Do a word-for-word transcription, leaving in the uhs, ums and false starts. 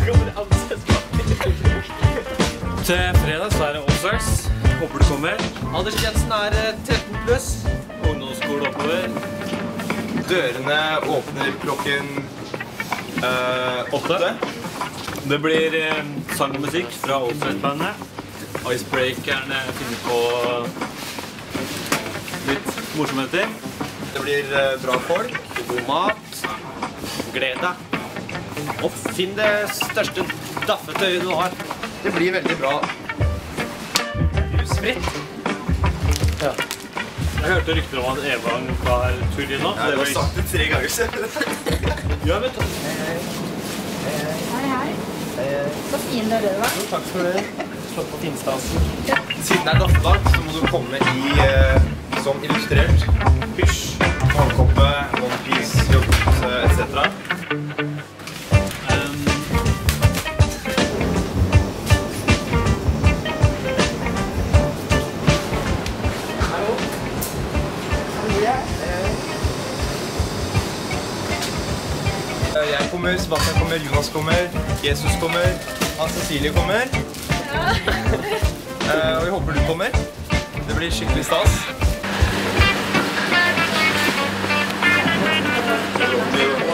Til fredag så er det Allstars. Håper du kommer. Aldersgrensen er tretten pluss. Ungdomsskole oppover. Dørene åpner klokken uh, åtte. Det blir eh, sang og musikk fra Allstars-bandet. Icebreakerne finner på litt morsomheter. Det blir uh, bra folk. God mat. Gled deg. Og finn det største daffetøyet du har. Det blir veldig bra. Rusfritt. Ja. Jeg hørte rykter om at Evang var tur inn nå. Ja, du har sagt det tre ganger selv. Ja, vet du. Hei, hei. Så fin dere var. Takk for det. Slått på finstasen. Siden det er daffedag, så må du komme i uh, som illustrert. Pysj, morgenkoppe, One Piece, yoghurt, et cetera. Jeg kommer, Sebastian kommer, Jonas kommer, Jesus kommer, Ann Cecilie kommer. Ja. uh, og jeg håper du kommer. Det blir skikkelig stas.